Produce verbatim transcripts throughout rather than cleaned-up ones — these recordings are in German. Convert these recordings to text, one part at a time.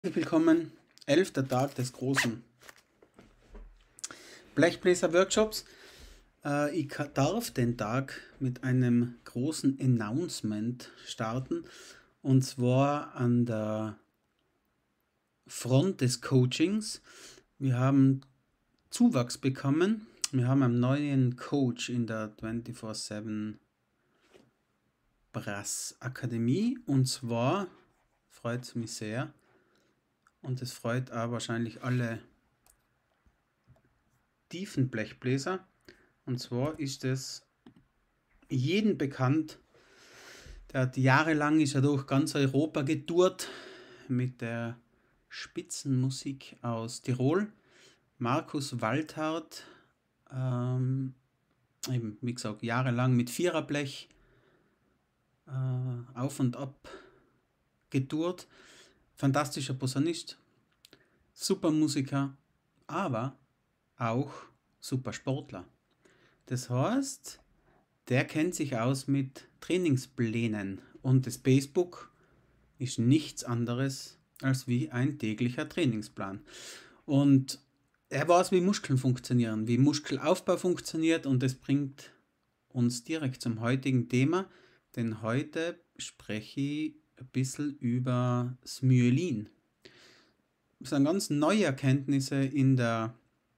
Willkommen, elfter Tag des großen Blechbläser-Workshops. Äh, ich darf den Tag mit einem großen Announcement starten, und zwar an der Front des Coachings. Wir haben Zuwachs bekommen. Wir haben einen neuen Coach in der vierundzwanzig sieben Brass Akademie, und zwar freut es mich sehr. Und es freut auch wahrscheinlich alle tiefen Blechbläser. Und zwar ist es jedem bekannt, der hat jahrelang ist er durch ganz Europa getourt mit der Spitzenmusik aus Tirol. Markus Walthardt, ähm, eben wie gesagt, jahrelang mit Viererblech äh, auf und ab getourt. Fantastischer Posaunist, super Musiker, aber auch super Sportler. Das heißt, der kennt sich aus mit Trainingsplänen, und das Basebook ist nichts anderes als wie ein täglicher Trainingsplan. Und er weiß, wie Muskeln funktionieren, wie Muskelaufbau funktioniert, und das bringt uns direkt zum heutigen Thema, denn heute spreche ich ein bisschen über das Myelin. Das sind ganz neue Erkenntnisse in der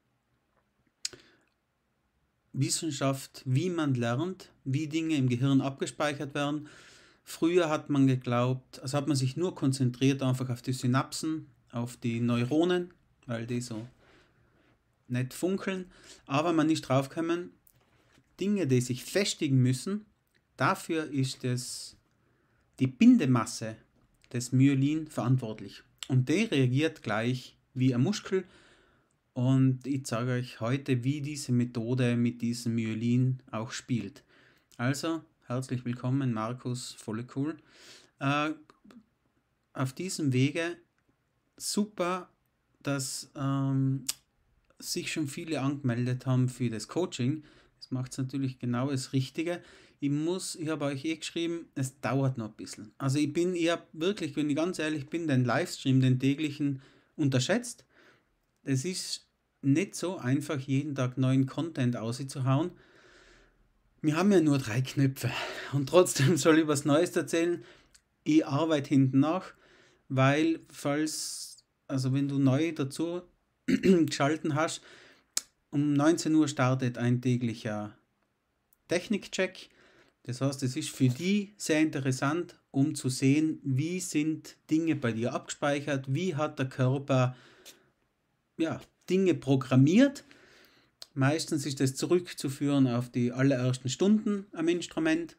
Wissenschaft, wie man lernt, wie Dinge im Gehirn abgespeichert werden. Früher hat man geglaubt, also hat man sich nur konzentriert einfach auf die Synapsen, auf die Neuronen, weil die so nett funkeln, aber man ist draufgekommen, Dinge, die sich festigen müssen, dafür ist es die Bindemasse des Myelin verantwortlich. Und der reagiert gleich wie ein Muskel. Und ich zeige euch heute, wie diese Methode mit diesem Myelin auch spielt. Also, herzlich willkommen, Markus, voll cool. Äh, auf diesem Wege super, dass ähm, sich schon viele angemeldet haben für das Coaching. Das macht es natürlich genau das Richtige. Ich muss, ich habe euch eh geschrieben, es dauert noch ein bisschen. Also ich bin, ich habe wirklich, wenn ich ganz ehrlich bin, den Livestream, den täglichen, unterschätzt. Es ist nicht so einfach, jeden Tag neuen Content auszuhauen. Wir haben ja nur drei Knöpfe, und trotzdem soll ich was Neues erzählen. Ich arbeite hinten nach, weil falls, also wenn du neu dazu geschalten hast, um neunzehn Uhr startet ein täglicher Technikcheck. Das heißt, es ist für die sehr interessant, um zu sehen, wie sind Dinge bei dir abgespeichert, wie hat der Körper ja, Dinge programmiert. Meistens ist das zurückzuführen auf die allerersten Stunden am Instrument.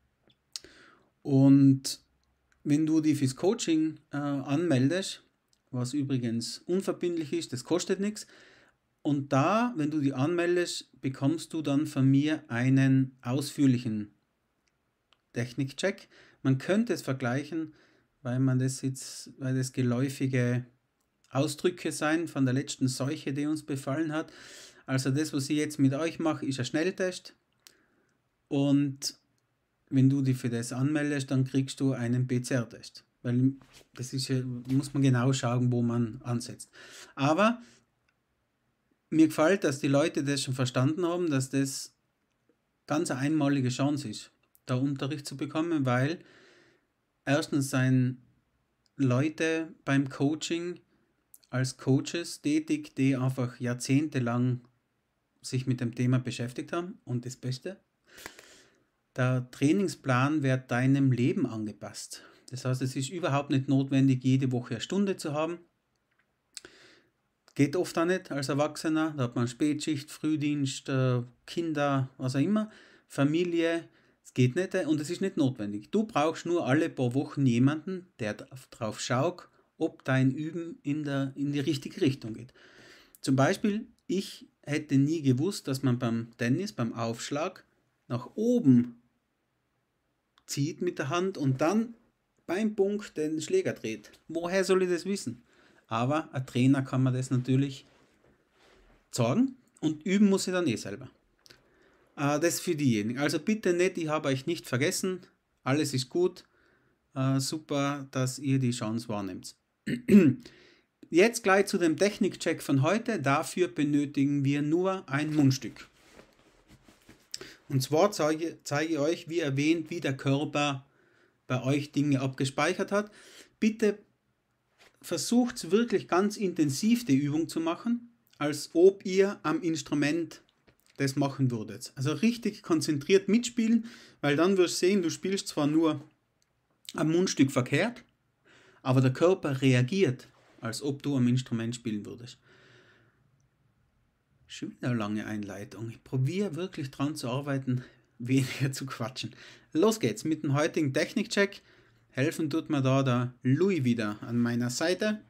Und wenn du dich fürs Coaching äh, anmeldest, was übrigens unverbindlich ist, das kostet nichts, und da, wenn du dich anmeldest, bekommst du dann von mir einen ausführlichen Technikcheck. Man könnte es vergleichen, weil man das jetzt, weil das geläufige Ausdrücke sein von der letzten Seuche, die uns befallen hat. Also das, was ich jetzt mit euch mache, ist ein Schnelltest, und wenn du dich für das anmeldest, dann kriegst du einen P C R-Test, weil das ist ja, muss man genau schauen, wo man ansetzt. Aber mir gefällt, dass die Leute das schon verstanden haben, dass das ganz eine einmalige Chance ist, da Unterricht zu bekommen, weil erstens sind Leute beim Coaching als Coaches tätig, die einfach jahrzehntelang sich mit dem Thema beschäftigt haben. Und das Beste, der Trainingsplan wird deinem Leben angepasst. Das heißt, es ist überhaupt nicht notwendig, jede Woche eine Stunde zu haben. Geht oft auch nicht als Erwachsener. Da hat man Spätschicht, Frühdienst, Kinder, was auch immer, Familie. Es geht nicht und es ist nicht notwendig. Du brauchst nur alle paar Wochen jemanden, der drauf schaut, ob dein Üben in, der, in die richtige Richtung geht. Zum Beispiel, ich hätte nie gewusst, dass man beim Tennis, beim Aufschlag, nach oben zieht mit der Hand und dann beim Punkt den Schläger dreht. Woher soll ich das wissen? Aber ein Trainer kann man das natürlich sagen, und üben muss ich dann eh selber. Äh, das für diejenigen. Also bitte nicht, ich habe euch nicht vergessen, alles ist gut. Äh, super, dass ihr die Chance wahrnehmt. Jetzt gleich zu dem Technikcheck von heute. Dafür benötigen wir nur ein Mundstück. Und zwar zeige, zeige ich euch, wie erwähnt, wie der Körper bei euch Dinge abgespeichert hat. Bitte versucht wirklich ganz intensiv die Übung zu machen, als ob ihr am Instrument das machen würdet. Also richtig konzentriert mitspielen, weil dann wirst du sehen, du spielst zwar nur am Mundstück verkehrt, aber der Körper reagiert, als ob du am Instrument spielen würdest. Schon wieder eine lange Einleitung. Ich probiere wirklich dran zu arbeiten, weniger zu quatschen. Los geht's mit dem heutigen Technikcheck. Helfen tut mir da der Louis wieder an meiner Seite.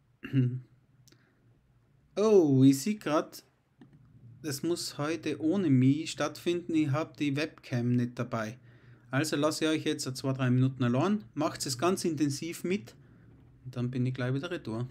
Oh, ich sehe gerade, das muss heute ohne mich stattfinden. Ich habe die Webcam nicht dabei. Also lasse ich euch jetzt zwei, drei Minuten allein. Macht es ganz intensiv mit. Und dann bin ich gleich wieder retour.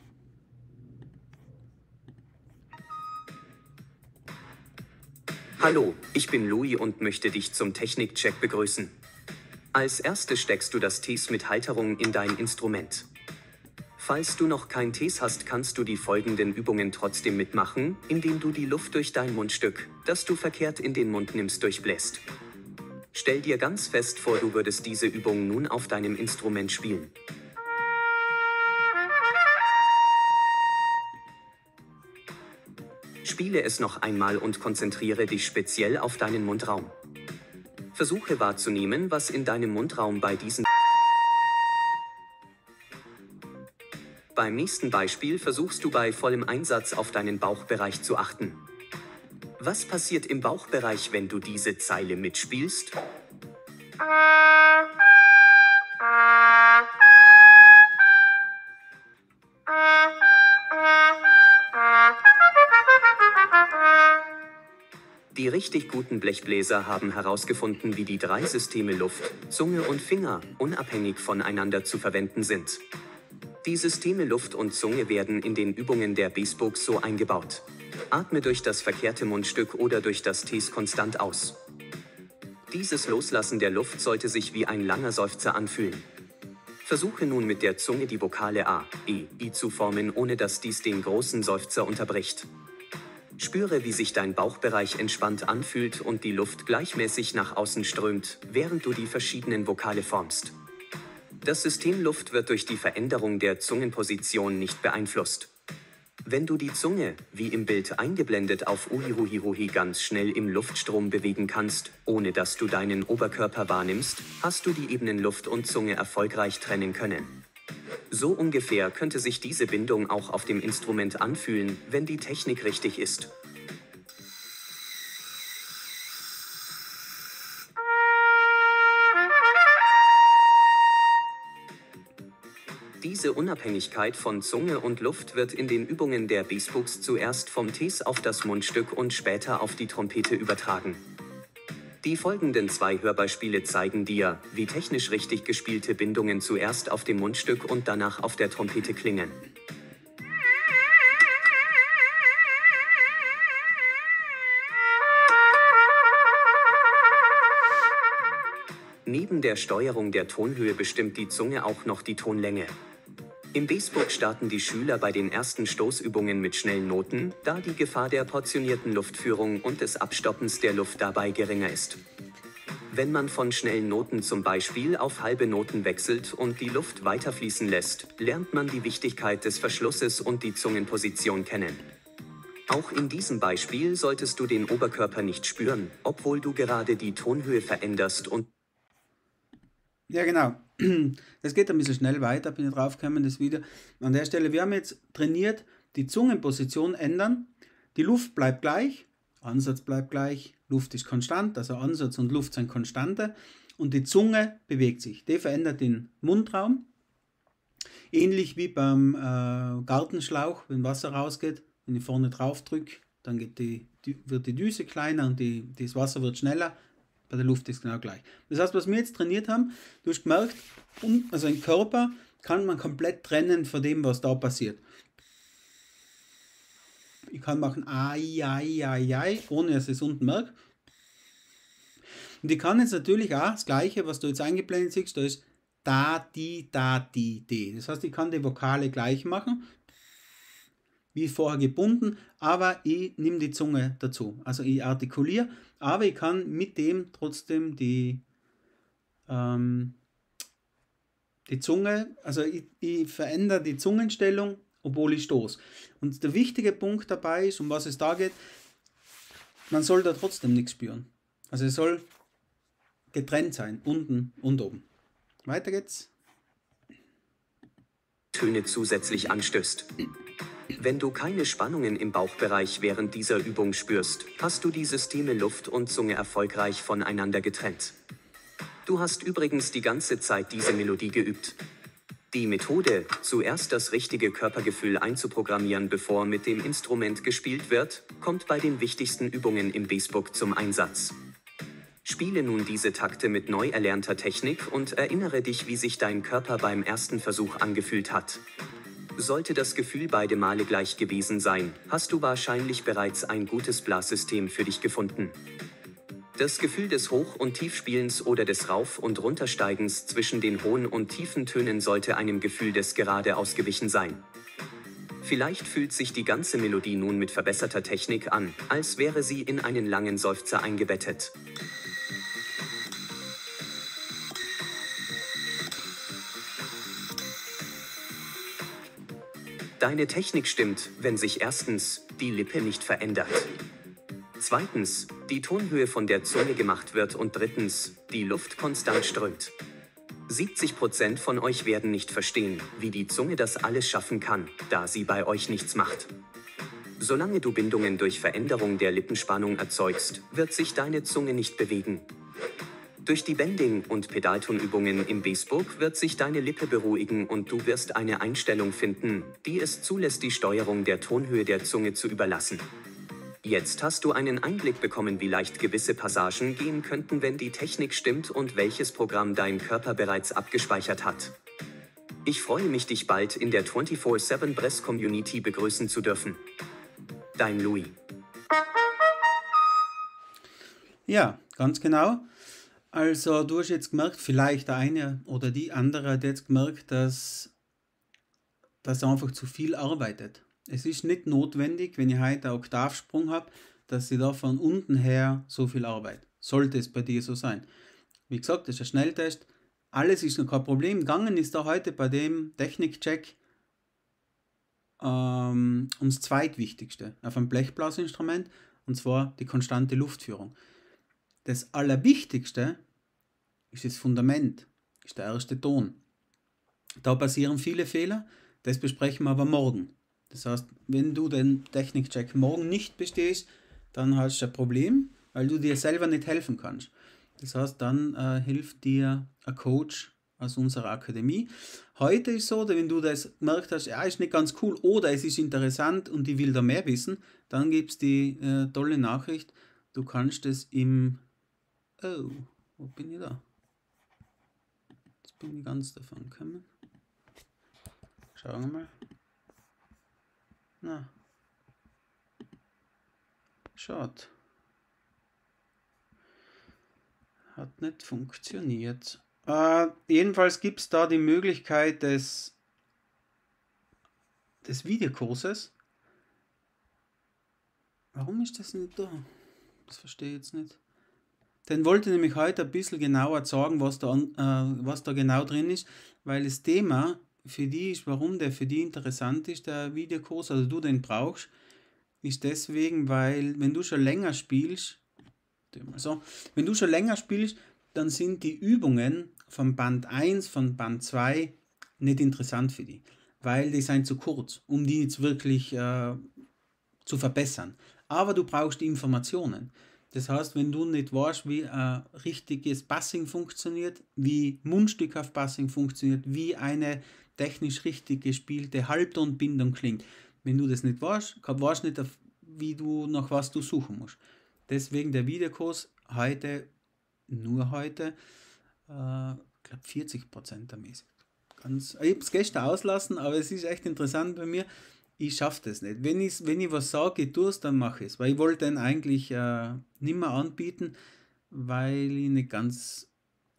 Hallo, ich bin Louis und möchte dich zum Technikcheck begrüßen. Als erstes steckst du das Tes mit Halterung in dein Instrument. Falls du noch kein Tes hast, kannst du die folgenden Übungen trotzdem mitmachen, indem du die Luft durch dein Mundstück, das du verkehrt in den Mund nimmst, durchbläst. Stell dir ganz fest vor, du würdest diese Übung nun auf deinem Instrument spielen. Spiele es noch einmal und konzentriere dich speziell auf deinen Mundraum. Versuche wahrzunehmen, was in deinem Mundraum bei diesen... Beim nächsten Beispiel versuchst du bei vollem Einsatz auf deinen Bauchbereich zu achten. Was passiert im Bauchbereich, wenn du diese Zeile mitspielst? Die richtig guten Blechbläser haben herausgefunden, wie die drei Systeme Luft, Zunge und Finger unabhängig voneinander zu verwenden sind. Die Systeme Luft und Zunge werden in den Übungen der Bassbooks so eingebaut. Atme durch das verkehrte Mundstück oder durch das Tes konstant aus. Dieses Loslassen der Luft sollte sich wie ein langer Seufzer anfühlen. Versuche nun mit der Zunge die Vokale A, E, I zu formen, ohne dass dies den großen Seufzer unterbricht. Spüre, wie sich dein Bauchbereich entspannt anfühlt und die Luft gleichmäßig nach außen strömt, während du die verschiedenen Vokale formst. Das System Luft wird durch die Veränderung der Zungenposition nicht beeinflusst. Wenn du die Zunge, wie im Bild eingeblendet, auf Uhihuhihuhi ganz schnell im Luftstrom bewegen kannst, ohne dass du deinen Oberkörper wahrnimmst, hast du die Ebenen Luft und Zunge erfolgreich trennen können. So ungefähr könnte sich diese Bindung auch auf dem Instrument anfühlen, wenn die Technik richtig ist. Diese Unabhängigkeit von Zunge und Luft wird in den Übungen der Bassbooks zuerst vom Tes auf das Mundstück und später auf die Trompete übertragen. Die folgenden zwei Hörbeispiele zeigen dir, wie technisch richtig gespielte Bindungen zuerst auf dem Mundstück und danach auf der Trompete klingen. Neben der Steuerung der Tonhöhe bestimmt die Zunge auch noch die Tonlänge. Im Bassbook starten die Schüler bei den ersten Stoßübungen mit schnellen Noten, da die Gefahr der portionierten Luftführung und des Abstoppens der Luft dabei geringer ist. Wenn man von schnellen Noten zum Beispiel auf halbe Noten wechselt und die Luft weiterfließen lässt, lernt man die Wichtigkeit des Verschlusses und die Zungenposition kennen. Auch in diesem Beispiel solltest du den Oberkörper nicht spüren, obwohl du gerade die Tonhöhe veränderst und... Ja, genau. Das geht ein bisschen schnell weiter, bin ich drauf gekommen, das Video. An der Stelle, wir haben jetzt trainiert, die Zungenposition ändern. Die Luft bleibt gleich, Ansatz bleibt gleich, Luft ist konstant, also Ansatz und Luft sind Konstante. Und die Zunge bewegt sich. Die verändert den Mundraum. Ähnlich wie beim äh, Gartenschlauch, wenn Wasser rausgeht, wenn ich vorne drauf drücke, dann geht die, die, wird die Düse kleiner und die, das Wasser wird schneller. Bei der Luft ist genau gleich. Das heißt, was wir jetzt trainiert haben, du hast gemerkt, also ein Körper kann man komplett trennen von dem, was da passiert. Ich kann machen ai, ai, ai, ai, ohne dass ich es unten merke. Und ich kann jetzt natürlich auch das Gleiche, was du jetzt eingeblendet siehst, da ist da, die, da, die, die. Das heißt, ich kann die Vokale gleich machen, wie vorher gebunden, aber ich nehme die Zunge dazu. Also ich artikuliere, aber ich kann mit dem trotzdem die, ähm, die Zunge, also ich, ich verändere die Zungenstellung, obwohl ich stoße. Und der wichtige Punkt dabei ist, um was es da geht, man soll da trotzdem nichts spüren. Also es soll getrennt sein, unten und oben. Weiter geht's. Töne zusätzlich anstößt. Wenn du keine Spannungen im Bauchbereich während dieser Übung spürst, hast du die Systeme Luft und Zunge erfolgreich voneinander getrennt. Du hast übrigens die ganze Zeit diese Melodie geübt. Die Methode, zuerst das richtige Körpergefühl einzuprogrammieren, bevor mit dem Instrument gespielt wird, kommt bei den wichtigsten Übungen im Bassbook zum Einsatz. Spiele nun diese Takte mit neu erlernter Technik und erinnere dich, wie sich dein Körper beim ersten Versuch angefühlt hat. Sollte das Gefühl beide Male gleich gewesen sein, hast du wahrscheinlich bereits ein gutes Blassystem für dich gefunden. Das Gefühl des Hoch- und Tiefspielens oder des Rauf- und Runtersteigens zwischen den hohen und tiefen Tönen sollte einem Gefühl des Gerade ausgewichen sein. Vielleicht fühlt sich die ganze Melodie nun mit verbesserter Technik an, als wäre sie in einen langen Seufzer eingebettet. Deine Technik stimmt, wenn sich erstens die Lippe nicht verändert, zweitens die Tonhöhe von der Zunge gemacht wird und drittens die Luft konstant strömt. siebzig Prozent von euch werden nicht verstehen, wie die Zunge das alles schaffen kann, da sie bei euch nichts macht. Solange du Bindungen durch Veränderung der Lippenspannung erzeugst, wird sich deine Zunge nicht bewegen. Durch die Bending- und Pedaltonübungen im Bassbook wird sich deine Lippe beruhigen und du wirst eine Einstellung finden, die es zulässt, die Steuerung der Tonhöhe der Zunge zu überlassen. Jetzt hast du einen Einblick bekommen, wie leicht gewisse Passagen gehen könnten, wenn die Technik stimmt und welches Programm dein Körper bereits abgespeichert hat. Ich freue mich, dich bald in der vierundzwanzig sieben Bress Community begrüßen zu dürfen. Dein Louis. Ja, ganz genau. Also du hast jetzt gemerkt, vielleicht der eine oder die andere hat jetzt gemerkt, dass das einfach zu viel arbeitet. Es ist nicht notwendig, wenn ich heute einen Oktavsprung habe, dass ich da von unten her so viel arbeite. Sollte es bei dir so sein. Wie gesagt, das ist ein Schnelltest. Alles ist noch kein Problem. Gegangen ist da heute bei dem Technikcheck ähm, ums Zweitwichtigste auf einem Blechblasinstrument, und zwar die konstante Luftführung. Das Allerwichtigste ist das Fundament, ist der erste Ton. Da passieren viele Fehler, das besprechen wir aber morgen. Das heißt, wenn du den Technikcheck morgen nicht bestehst, dann hast du ein Problem, weil du dir selber nicht helfen kannst. Das heißt, dann äh, hilft dir ein Coach aus unserer Akademie. Heute ist so, wenn du das gemerkt hast, ja, ist nicht ganz cool oder es ist interessant und ich will da mehr wissen, dann gibt es die äh, tolle Nachricht, du kannst es im... Oh, wo bin ich da? Jetzt bin ich ganz davon gekommen. Schauen wir mal. Na. Schaut. Hat nicht funktioniert. Äh, jedenfalls gibt es da die Möglichkeit des, des Videokurses. Warum ist das nicht da? Das verstehe ich jetzt nicht. Den wollte ich nämlich heute ein bisschen genauer sagen, was da, äh, was da genau drin ist, weil das Thema für die ist, warum der für die interessant ist, der Videokurs, also du den brauchst, ist deswegen, weil wenn du schon länger spielst, so, wenn du schon länger spielst, dann sind die Übungen von Band eins, von Band zwei nicht interessant für die, weil die sind zu kurz, um die jetzt wirklich äh, zu verbessern. Aber du brauchst die Informationen. Das heißt, wenn du nicht weißt, wie ein richtiges Bassing funktioniert, wie mundstückhaft Bassing funktioniert, wie eine technisch richtig gespielte Halbtonbindung klingt, wenn du das nicht weißt, weißt du nicht, wie du nach was du suchen musst. Deswegen der Videokurs heute, nur heute, äh, ich glaube vierzig Prozent ermäßigt. Ganz, ich habe es gestern auslassen, aber es ist echt interessant bei mir. Ich schaffe das nicht. Wenn ich, wenn ich was sage, ich tue es, dann mache ich es. Weil ich wollte den eigentlich äh, nicht mehr anbieten, weil ich nicht ganz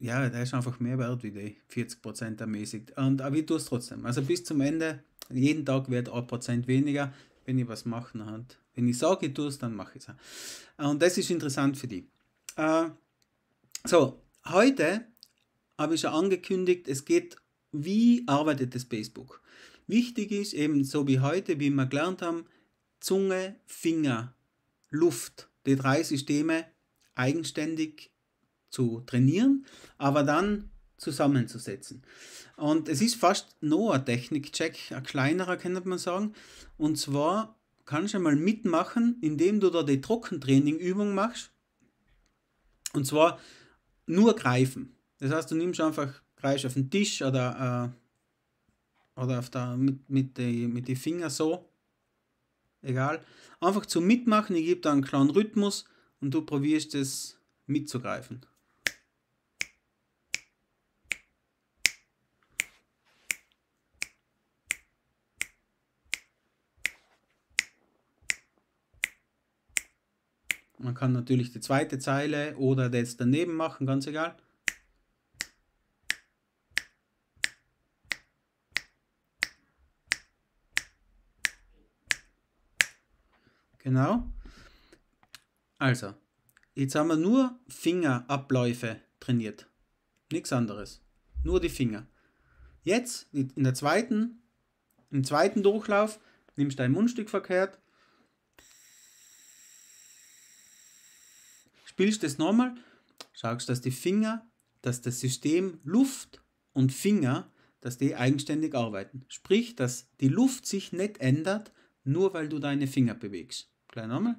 ja, der ist einfach mehr wert wie die vierzig Prozent ermäßigt. Und, aber ich tue es trotzdem. Also bis zum Ende, jeden Tag wird ein Prozent weniger, wenn ich was mache. Halt. Wenn ich sage, ich tue es, dann mache ich es. Und das ist interessant für die. Äh, so, heute habe ich schon angekündigt, es geht, wie arbeitet das Facebook? Wichtig ist eben so wie heute, wie wir gelernt haben, Zunge, Finger, Luft, die drei Systeme eigenständig zu trainieren, aber dann zusammenzusetzen. Und es ist fast noch ein Technikcheck, ein kleinerer, könnte man sagen. Und zwar kannst du mal mitmachen, indem du da die Trockentraining-Übung machst. Und zwar nur greifen. Das heißt, du nimmst einfach, greifst auf den Tisch oder, äh, oder auf der, mit, mit den mit die Fingern so. Egal. Einfach zum Mitmachen, ich gebe da einen kleinen Rhythmus und du probierst es mitzugreifen. Man kann natürlich die zweite Zeile oder das daneben machen, ganz egal. Genau. Also, jetzt haben wir nur Fingerabläufe trainiert. Nichts anderes. Nur die Finger. Jetzt, in der zweiten, im zweiten Durchlauf, nimmst du dein Mundstück verkehrt, spielst das nochmal, schaust, dass die Finger, dass das System Luft und Finger, dass die eigenständig arbeiten. Sprich, dass die Luft sich nicht ändert, nur weil du deine Finger bewegst. Gleich nochmal.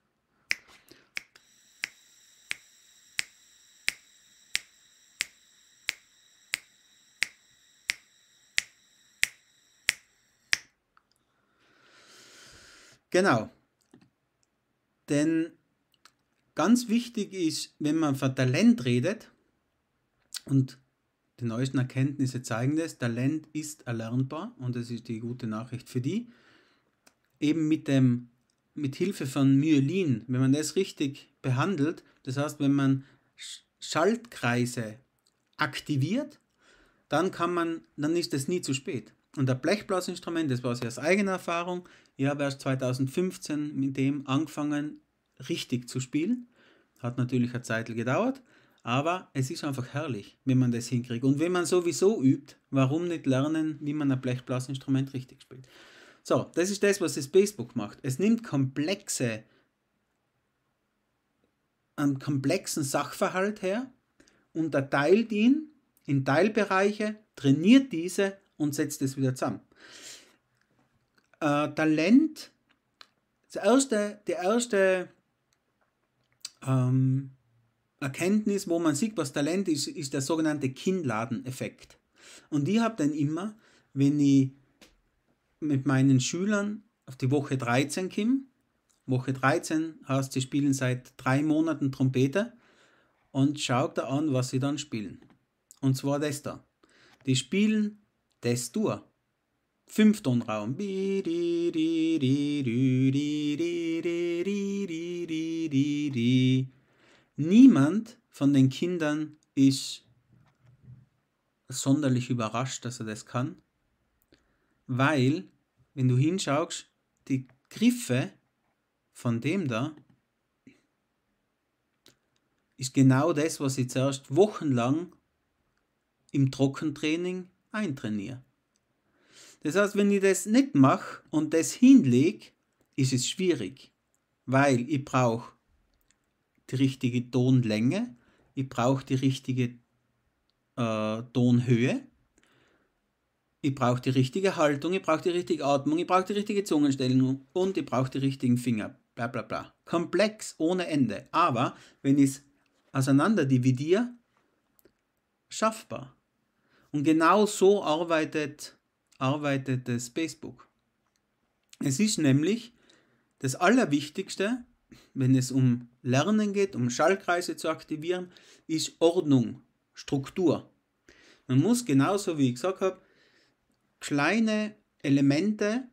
Genau. Denn ganz wichtig ist, wenn man von Talent redet, und die neuesten Erkenntnisse zeigen das, Talent ist erlernbar und das ist die gute Nachricht für die. Eben mit dem, mit Hilfe von Myelin, wenn man das richtig behandelt, das heißt, wenn man Schaltkreise aktiviert, dann kann man, dann ist es nie zu spät. Und ein Blechblasinstrument, das war sie aus eigener Erfahrung, ich habe erst zweitausendfünfzehn mit dem angefangen, richtig zu spielen. Hat natürlich eine Zeit gedauert, aber es ist einfach herrlich, wenn man das hinkriegt. Und wenn man sowieso übt, warum nicht lernen, wie man ein Blechblasinstrument richtig spielt? So, das ist das, was das Facebook macht. Es nimmt komplexe, einen komplexen Sachverhalt her, unterteilt ihn in Teilbereiche, trainiert diese und setzt es wieder zusammen. Äh, Talent, das erste, die erste ähm, Erkenntnis, wo man sieht, was Talent ist, ist der sogenannte Kinnladeneffekt. Und ich habe dann immer, wenn ich mit meinen Schülern auf die Woche dreizehn komme, Woche dreizehn heißt, sie spielen seit drei Monaten Trompete und schaut da an, was sie dann spielen. Und zwar das da. Die spielen das durch. Fünftonraum. Niemand von den Kindern ist sonderlich überrascht, dass er das kann, weil, wenn du hinschaust, die Griffe von dem da ist genau das, was ich zuerst wochenlang im Trockentraining eintrainiere. Das heißt, wenn ich das nicht mache und das hinlege, ist es schwierig, weil ich brauche die richtige Tonlänge, ich brauche die richtige äh, Tonhöhe, ich brauche die richtige Haltung, ich brauche die richtige Atmung, ich brauche die richtige Zungenstellung und ich brauche die richtigen Finger. Bla bla bla. Komplex ohne Ende. Aber wenn ich es auseinander dividiere, schaffbar. Und genau so arbeitet, arbeitet das Facebook. Es ist nämlich das Allerwichtigste, wenn es um Lernen geht, um Schaltkreise zu aktivieren, ist Ordnung, Struktur. Man muss genauso, wie ich gesagt habe, kleine Elemente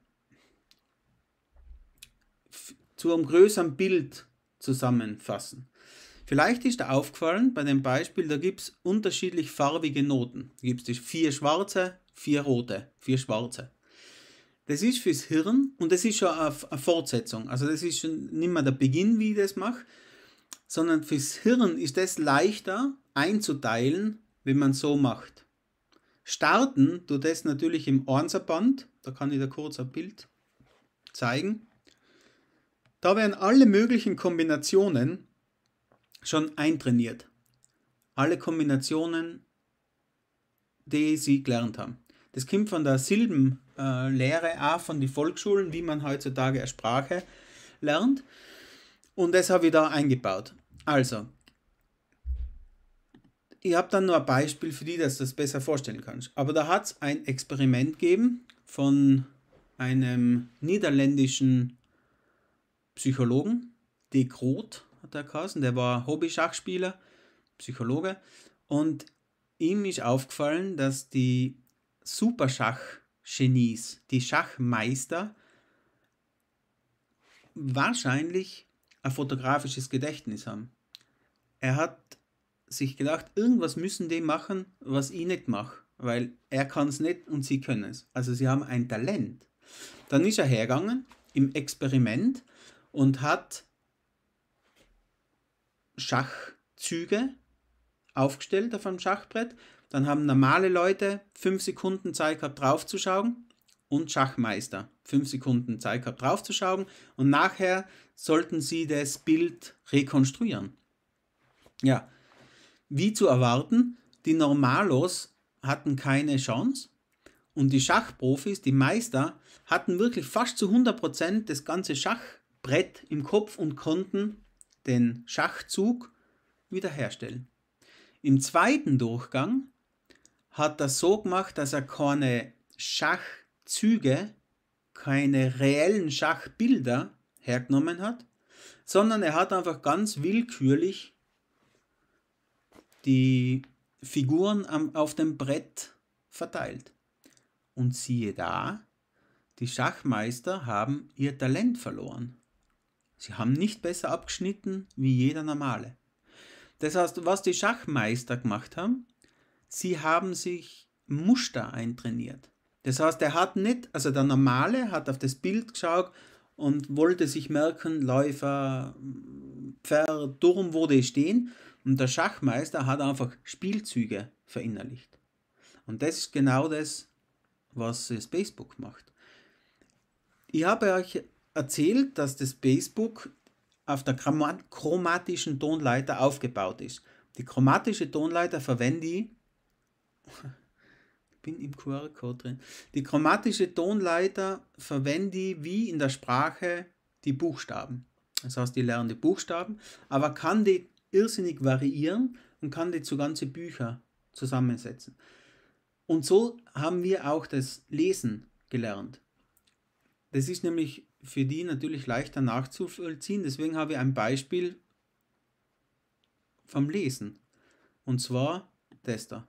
zu einem größeren Bild zusammenfassen. Vielleicht ist dir aufgefallen, bei dem Beispiel, da gibt es unterschiedlich farbige Noten. Da gibt es vier schwarze, vier rote, vier schwarze. Das ist fürs Hirn und das ist schon eine Fortsetzung. Also das ist schon nicht mehr der Beginn, wie ich das mache, sondern fürs Hirn ist das leichter einzuteilen, wenn man so macht. Starten tut das natürlich im Einserband. Da kann ich dir kurz ein Bild zeigen. Da werden alle möglichen Kombinationen schon eintrainiert. Alle Kombinationen, die sie gelernt haben. Das kommt von der Silbenlehre, auch von den Volksschulen, wie man heutzutage eine Sprache lernt. Und das habe ich da eingebaut. Also, ich habe dann nur ein Beispiel für die, dass du das besser vorstellen kannst. Aber da hat es ein Experiment gegeben von einem niederländischen Psychologen, De Groot hat er geheißen, der war Hobby-Schachspieler, Psychologe, und ihm ist aufgefallen, dass die Superschach-Genies, die Schachmeister, wahrscheinlich ein fotografisches Gedächtnis haben. Er hat sich gedacht, irgendwas müssen die machen, was ich nicht mache, weil er kann es nicht und sie können es. Also sie haben ein Talent. Dann ist er hergegangen im Experiment und hat Schachzüge aufgestellt auf einem Schachbrett. Dann haben normale Leute fünf Sekunden Zeit gehabt, draufzuschauen und Schachmeister fünf Sekunden Zeit gehabt, draufzuschauen und nachher sollten sie das Bild rekonstruieren. Ja, wie zu erwarten, die Normalos hatten keine Chance und die Schachprofis, die Meister, hatten wirklich fast zu hundert Prozent das ganze Schachbrett im Kopf und konnten den Schachzug wiederherstellen. Im zweiten Durchgang hat er so gemacht, dass er keine Schachzüge, keine reellen Schachbilder hergenommen hat, sondern er hat einfach ganz willkürlich die Figuren am, auf dem Brett verteilt. Und siehe da, die Schachmeister haben ihr Talent verloren. Sie haben nicht besser abgeschnitten wie jeder Normale. Das heißt, was die Schachmeister gemacht haben, sie haben sich Muster eintrainiert. Das heißt, er hat nicht, also der Normale hat auf das Bild geschaut und wollte sich merken, Läufer, Pferd, Turm, wo die stehen. Und der Schachmeister hat einfach Spielzüge verinnerlicht. Und das ist genau das, was das Facebook macht. Ich habe euch erzählt, dass das Facebook auf der chromatischen Tonleiter aufgebaut ist. Die chromatische Tonleiter verwende ich, ich bin im Q R-Code drin, die chromatische Tonleiter verwende ich wie in der Sprache die Buchstaben. Das heißt, ich lerne die Buchstaben, aber kann die irrsinnig variieren und kann die zu ganze Bücher zusammensetzen. Und so haben wir auch das Lesen gelernt. Das ist nämlich für die natürlich leichter nachzuvollziehen, deswegen habe ich ein Beispiel vom Lesen. Und zwar das da.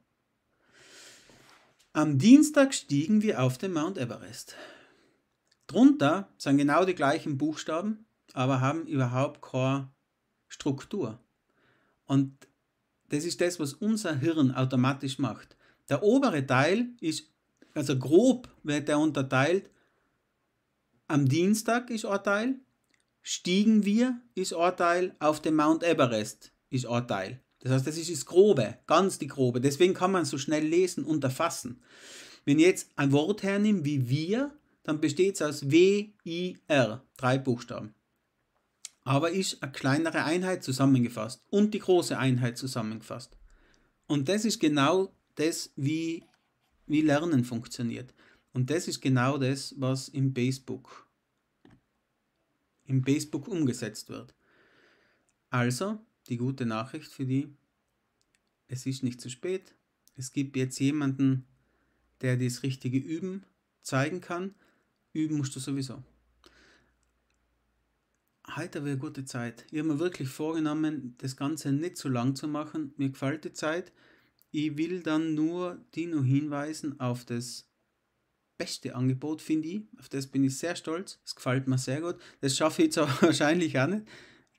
Am Dienstag stiegen wir auf den Mount Everest. Drunter sind genau die gleichen Buchstaben, aber haben überhaupt keine Struktur. Und das ist das, was unser Hirn automatisch macht. Der obere Teil ist, also grob wird er unterteilt, am Dienstag ist ein Teil, stiegen wir ist ein Teil, auf dem Mount Everest ist ein Teil. Das heißt, das ist das Grobe, ganz die Grobe. Deswegen kann man so schnell lesen und erfassen. Wenn ich jetzt ein Wort hernehme wie wir, dann besteht es aus W, I, R, drei Buchstaben. Aber ist eine kleinere Einheit zusammengefasst und die große Einheit zusammengefasst. Und das ist genau das, wie, wie Lernen funktioniert. Und das ist genau das, was im Facebook, im Facebook umgesetzt wird. Also, die gute Nachricht für die, es ist nicht zu spät. Es gibt jetzt jemanden, der dir das richtige Üben zeigen kann. Üben musst du sowieso. Heute wäre eine gute Zeit. Ich habe mir wirklich vorgenommen, das Ganze nicht zu lang zu machen. Mir gefällt die Zeit. Ich will dann nur die noch hinweisen auf das beste Angebot, finde ich. Auf das bin ich sehr stolz. Das gefällt mir sehr gut. Das schaffe ich jetzt aber wahrscheinlich auch nicht. Jetzt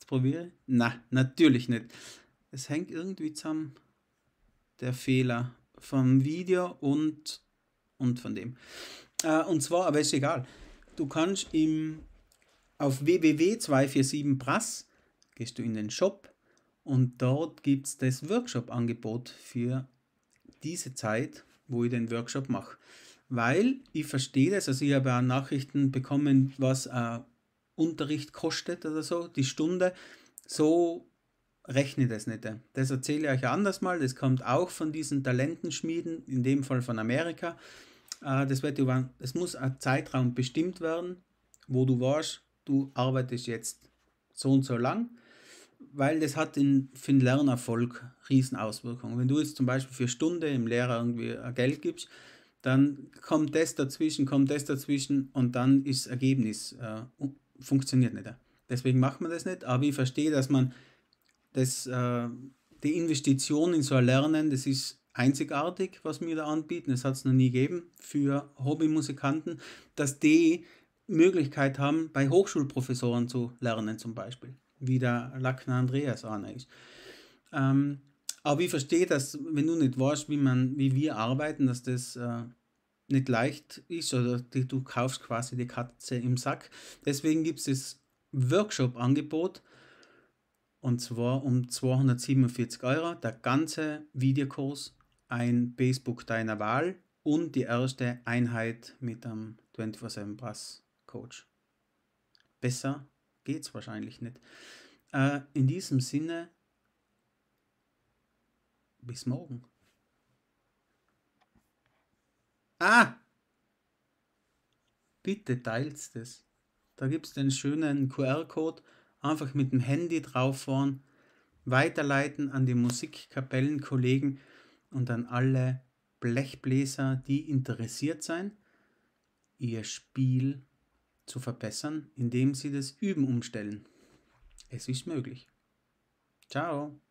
Jetzt probiere ich. Na, natürlich nicht. Es hängt irgendwie zusammen, der Fehler vom Video und, und von dem. Äh, und zwar, aber ist egal. Du kannst im, auf w w w punkt zwei vier sieben Brass gehst du in den Shop und dort gibt es das Workshop-Angebot für diese Zeit, wo ich den Workshop mache. Weil ich verstehe das, also ich habe auch Nachrichten bekommen, was ein Unterricht kostet oder so, die Stunde. So rechne ich das nicht. Das erzähle ich euch anders mal. Das kommt auch von diesen Talentenschmieden, in dem Fall von Amerika. Das, wird über, das muss ein Zeitraum bestimmt werden, wo du weißt, du arbeitest jetzt so und so lang, weil das hat in, für den Lernerfolg riesen Auswirkungen. Wenn du jetzt zum Beispiel für eine Stunde im Lehrer irgendwie Geld gibst, dann kommt das dazwischen, kommt das dazwischen und dann ist das Ergebnis, äh, funktioniert nicht. Deswegen macht man das nicht, aber ich verstehe, dass man das, äh, die Investition in so ein Lernen, das ist einzigartig, was wir da anbieten, das hat es noch nie gegeben für Hobbymusikanten, dass die Möglichkeit haben, bei Hochschulprofessoren zu lernen zum Beispiel, wie der Lackner Andreas einer ist. Ähm, aber ich verstehe, dass wenn du nicht weißt, wie, man, wie wir arbeiten, dass das äh, nicht leicht ist oder die, du kaufst quasi die Katze im Sack. Deswegen gibt es das Workshop-Angebot und zwar um zweihundertsiebenundvierzig Euro. Der ganze Videokurs, ein Basebook deiner Wahl und die erste Einheit mit einem vierundzwanzig sieben Brass Coach. Besser geht's wahrscheinlich nicht. Äh, in diesem Sinne, bis morgen. Ah! Bitte teilt das. Da gibt es den schönen Q R-Code. Einfach mit dem Handy drauf fahren, weiterleiten an die Musikkapellenkollegen und an alle Blechbläser, die interessiert sein, ihr Spiel zu verbessern, indem sie das Üben umstellen. Es ist möglich. Ciao.